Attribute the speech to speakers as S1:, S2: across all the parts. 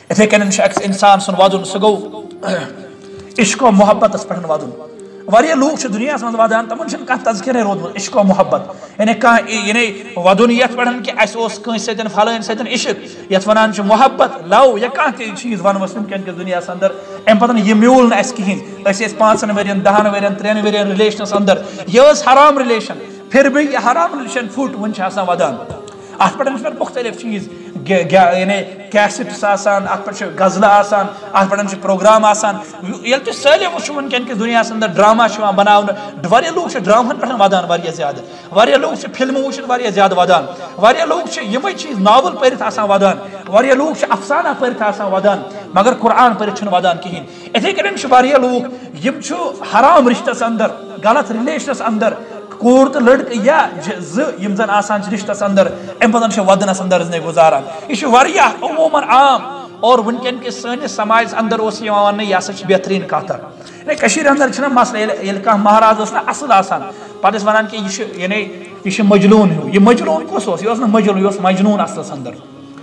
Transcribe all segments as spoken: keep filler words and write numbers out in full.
S1: اتھے کن اکس انسان سن ودن سہ گو عشق و محبت پہ ودن واریاہ لوگ دنیا من ودان تمن کھانا تذکرے رودمت عشق و محبت یعنی کھانا یعنی ودن یت پہ کہ اس کنس ستن فلان ستن عشق یت ونان محبت لو یا کھانا تہ چیز ونوس ونکن کس دنیا اندر ام پتہ یہ میول نا اس کہین اس پانچن ورین دہن ورین ترین ورین ریلیشنس اندر یہ حرام ریلیشن پھر بھی یہ حرام ریلیشن پھٹ ون ودان ات پہ مختلف چیز یعنی کیسٹس آسان ات پہ غزلہ آسان ات پہ پروگرام آسان یل تہ سالم وچ ونکن کس دنیا اندر ڈرامہ بناون واریاہ لوگ ڈرامہن پہ ودان واریاہ زیادہ واریاہ لوگ فلمہ وچھن واریاہ زیادہ ودان واریاہ لوگ یمے چیز ناول پرت آسان ودان واریاہ لوگ افسانہ پرت آسان ودان مگر قرآن پرت چھن ودان کہین اتھے کن واریاہ لوگ یم حرام رشتس اندر غلط ریلیشنس اندر کور تو لڑکہ یا زم زن آسان رشتس اندر ام پتہ ودنس اندر زندگی گزاران یہ واریاہ عموماً عام اور ونکن کس سنس سماج اندر اس ون یہ ہسا بہترین کت کشیر اندر چھنا مسئلہ یل کھانا مہراز اس نا اصل آسان پتہ ونان کہ یہ یعنی یہ مجنون ہیو یہ مجنون کس یہ مجنون یہ مجنون اصلس اندر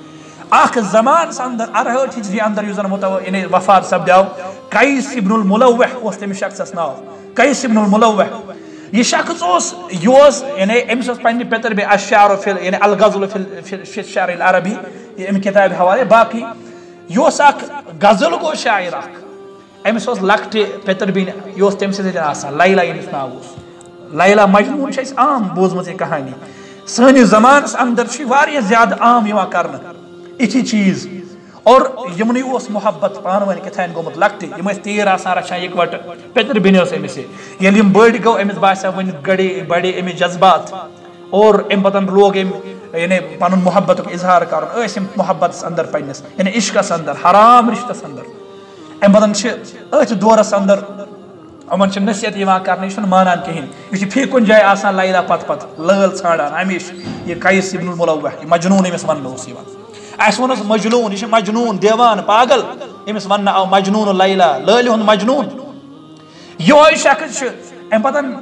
S1: اخ زمان اندر ارہٹ ہجری اندر اس متو یعنی وفات سپدیو قیس ابن الملوح اس تمس شخصس ناو قیس ابن الملوح یہ شخص اس یہ یعنی امس پنہ پتر بی الشعر فی یعنی الغزل فی الشعر العربی یہ ام کتاب حوالے باقی یہ اخ غزل گو شاعر اخ امس لکٹ پتر بین یہ تم سی آسان لیلا یمس ناو لیلا مجنون عام بوزمت یہ کہانی سنس زمانس اندر واریاہ زیادہ عام یوان کرنا اتھی چیز اور یمن اس محبت پان ون کتھان گومت لکٹ یم تیر آسان رچان اکوٹ پتر بین امس یل یم بڑ گو امس باسا ون گڑے بڑے امس جذبات اور ام پتن لوگ ام یعنی پن محبت اظہار کرن اس محبت اندر پنس یعنی عشقس اندر حرام رشتس اندر ام پتن ات دورس اندر امن نصیحت کرنے یہ مانان کہین یہ فی کن جائے آسان لیلا پت پت لل ژھانڈان ہمیشہ یہ قیس ابن الملوح یہ مجنون امس ون اس ونس مجنون یہ مجنون دیوان پاگل امس ون آو مجنون لیلا لل ہند مجنون یہ شخص ام پتن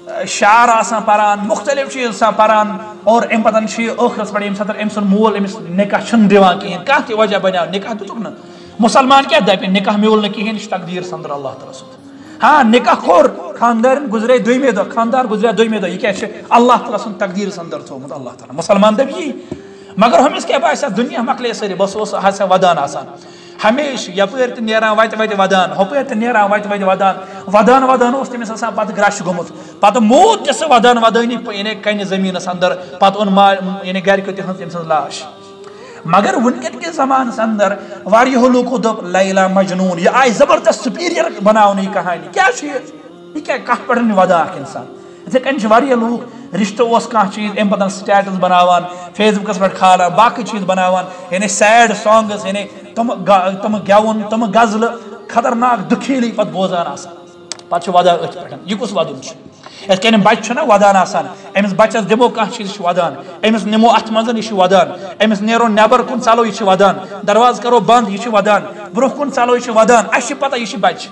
S1: شعر آسان پران مختلف چیز آسان پران اور ام پتن ٲخرس پہ یم ساتن ام سن مول امس نکاح چھن دِوان کہین کانٛہہ تہِ وجہ بنیو نکاح دِتُکھ نا مسلمان کیا دپہِ نکاح میول نہٕ کہین یہ تقدیر سندر اللہ تعالیٰ سُنٛد ہاں نکاح کور خاندار گزرے دویمے دہ خاندار گزرے دویمے دہ یہ کیا اللہ تعالیٰ سن تقدیر اندر تھومت اللہ تعالیٰ مسلمان دپ یہ مگر ہمس کیا باسا دنیا مکلے ساری بس ہسا ودان آسان ہمیشہ یپر تہ نیران وت وت ودان ہپر تہ نیران وت وت ودان ودان ودان اس تمس آسان پتہ گرش گومت پتہ موت تہ سہ ودان ودانی یعنی کنہ زمینس اندر پتہ اون یعنی گرکیو تہ تم سن لاش مگر ونکن کے زمانس اندر واریاہو لوگو دپ لیلا مجنون یہ آئی زبردست سپیریئر بناون یہ کہانی کیا یہ کیا کت پہ ودان اخ انسان اتھے کن واریاہ لوگ رشتہ اس کھانا چیز ام پتہ سٹیٹس بناوان فیس بکس پہ کھالان باقی چیز بناوان یعنی سیڈ سانگز یعنی تم تم گیون تم غزل خطرناک دکھیلی پتہ بوزان آسان پتہ ودان اتھ پہ یہ کس ودن یت کن بچہ نا ودان آسان امس بچس دمو کانٛہہ چیز ودان امس نمو ات منزن یہ ودان امس نیرو نیبر کن ژلو یہ ودان درواز کرو بند یہ ودان برو کن ژلو یہ ودان اس پتہ یہ بچہ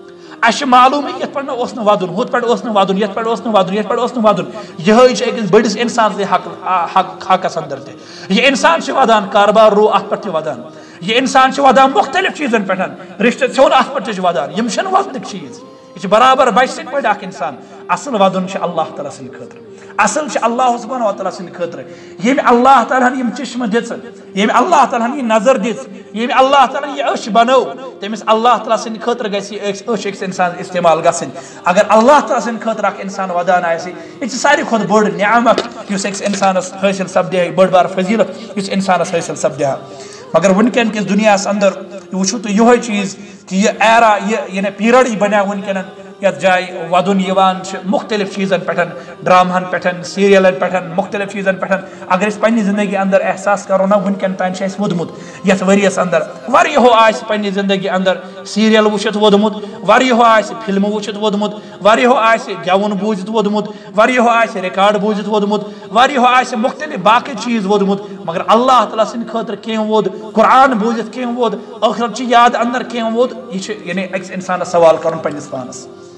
S1: اس معلوم یت پہ اس ودن ہت پہ اس ودن یت پہ اس ودن یت پہ اس ودن یہ أکس بڑس انسان حق حق حقس اندر تہ یہ انسان ودان کاربار رو ات پہ ودان یہ انسان ودان مختلف چیزن پہ رشتہ ژھیون ات پہ تہ ودان یم چھن ودنک چیز یہ برابر بچ سن پہ اخ انسان اصل ودن اللہ تعالیٰ سند خاطر اصل اللہ سبحانہ و تعالیٰ سند خاطر یم اللہ تعالیٰ یم چشمہ دِژ یم اللہ تعالیٰ یہ نظر دِژ یم اللہ تعالیٰ یہ أچھ بنو تمس اللہ تعالیٰ سند خاطر گژھِ یہ أچھ أکس انسان استعمال گژھٕنۍ اگر اللہ تعالیٰ سند خاطر اخ انسان ودان آسہِ یہ ساروی کھۄتہٕ بٔڑ نعمت یُس أکس انسانس حٲصِل سپدِ بٔڑ بار فضیلت یُس انسانس حٲصِل سپدِ مگر ونکن کس دنیاس اندر وچھو تو یہ چیز کہ یہ ایرا یہ یعنی پیریڈ بنیا ونکن یت جائے ودن یوان مختلف چیزن پہ ڈرامہن پہ سیریلن پہ مختلف چیزن پہ اگر اس پنہ زندگی اندر احساس کرو نا ونکن تین وودمت یت وریس اندر واریاہو آس پنہ زندگی اندر سیریل وچھت وودمت واریاہو آس فلم وچھت وودمت واریاہو آس گیون بوزت وودمت واریاہو آس ریکارڈ بوزت وودمت واریاہو آس مختلف باقی چیز وودمت مگر اللہ تعالیٰ سند خاطر کیم وود قرآن بوزت کیم وود ٲخرت چہ یاد اندر کیم وود یہ یعنی أکس انسانس سوال کرن پنس پانس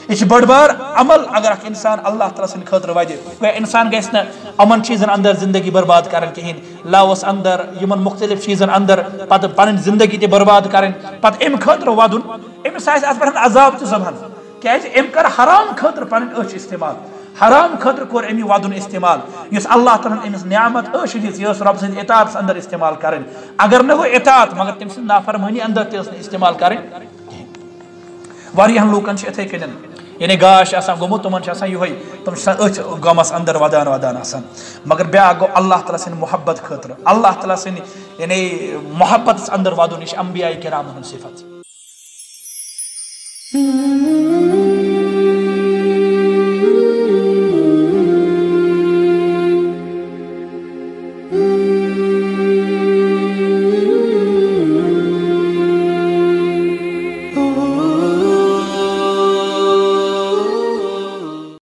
S1: یہ بڑ بار عمل اگر اخ انسان اللہ تعالیٰ سن خاطر وجہ گویا انسان گھس نا امن چیزن اندر زندگی برباد کرن کہین لاوس اندر یمن مختلف چیزن اندر پتہ پن زندگی تہ برباد کرن پتہ ام خاطر ودن امس آسہ ات پٮ۪ٹھ عذاب تہ زبان کیازِ ام کر حرام خاطر پن أچھ استعمال حرام خاطر کور امی ودن استعمال اس اللہ تعالیٰ امس نعمت أچھ دِژ یہ رب سند اطاعت اندر استعمال کرن اگر نہ گو اطاعت مگر تم سند نافرمانی اندر تہ استعمال کرن واریاہن لوکن چھ اتھے کنن یعنی گاش آسان گومت تمن آسان یہ تم أچھ گامس اندر ودان ودان آسان مگر بیا گو اللہ تعالیٰ سن محبت خاطر اللہ تعالیٰ سن یعنی محبت اندر ودن یہ انبیاء کرام ہن صفت